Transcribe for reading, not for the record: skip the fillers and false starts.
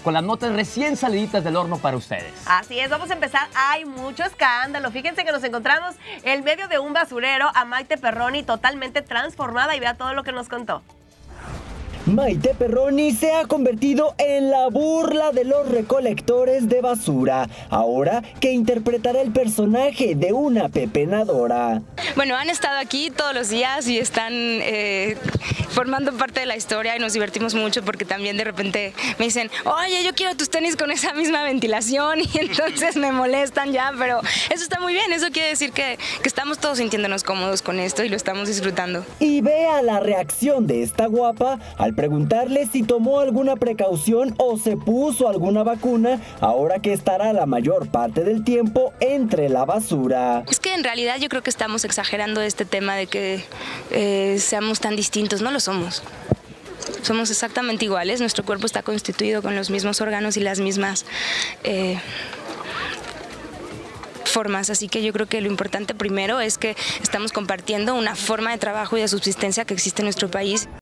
con las notas recién saliditas del horno para ustedes. Así es, vamos a empezar. Hay mucho escándalo. Fíjense que nos encontramos en medio de un basurero a Maite Perroni totalmente transformada y vea todo lo que nos contó. Maite Perroni se ha convertido en la burla de los recolectores de basura, ahora que interpretará el personaje de una pepenadora. Bueno, han estado aquí todos los días y están formando parte de la historia y nos divertimos mucho porque también de repente me dicen, oye, yo quiero tus tenis con esa misma ventilación y entonces me molestan ya, pero eso está muy bien, eso quiere decir que estamos todos sintiéndonos cómodos con esto y lo estamos disfrutando. Y vea la reacción de esta guapa al preguntarle si tomó alguna precaución o se puso alguna vacuna, ahora que estará la mayor parte del tiempo entre la basura. Es que en realidad yo creo que estamos exagerando este tema de que seamos tan distintos, no lo somos. Somos exactamente iguales, nuestro cuerpo está constituido con los mismos órganos y las mismas formas, así que yo creo que lo importante primero es que estamos compartiendo una forma de trabajo y de subsistencia que existe en nuestro país.